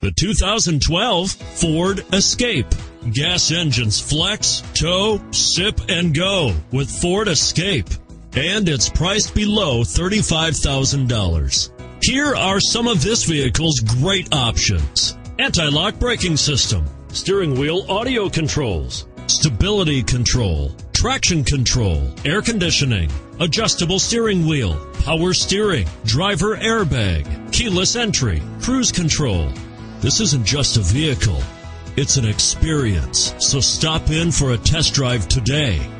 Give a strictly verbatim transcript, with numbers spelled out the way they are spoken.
The two thousand twelve Ford Escape. Gas engines flex, tow, sip, and go with Ford Escape. And it's priced below thirty-five thousand dollars. Here are some of this vehicle's great options: anti-lock braking system, steering wheel audio controls, stability control, traction control, air conditioning, adjustable steering wheel, power steering, driver airbag, keyless entry, cruise control. This isn't just a vehicle, it's an experience. So stop in for a test drive today.